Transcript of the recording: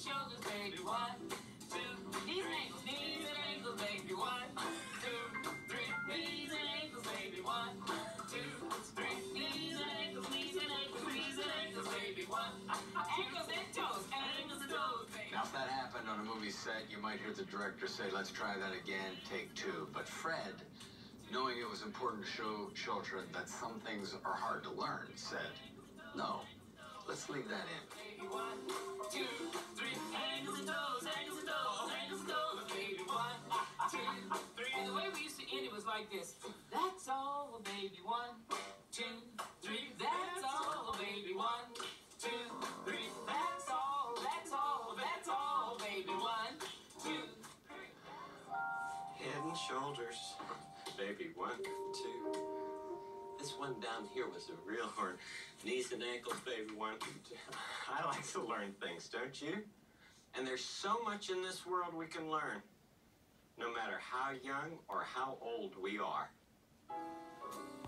shoulders, baby. 1, 2, knees and ankles, baby. 1, 2, 3, knees and ankles, baby. 1, 2, 3, knees and ankles, baby. 1, ankles and toes, baby. Now, if that happened on a movie set, you might hear the director say, "Let's try that again, take 2." But Fred, knowing it was important to show children that some things are hard to learn, said, "No, let's leave that in." Baby, 1, 2, 3, ankles and toes, baby. 1, 2, 3. And the way we used to end it was like this. That's all, baby. 1, 2, 3. That's all, baby. 1, 2, 3. That's all, baby. 1, 2, 3. Head and shoulders, baby. 1, 2. This one down here was a real horn. Knees and ankles, baby. 1, 2. I like to learn things, don't you? And there's so much in this world we can learn, no matter how young or how old we are.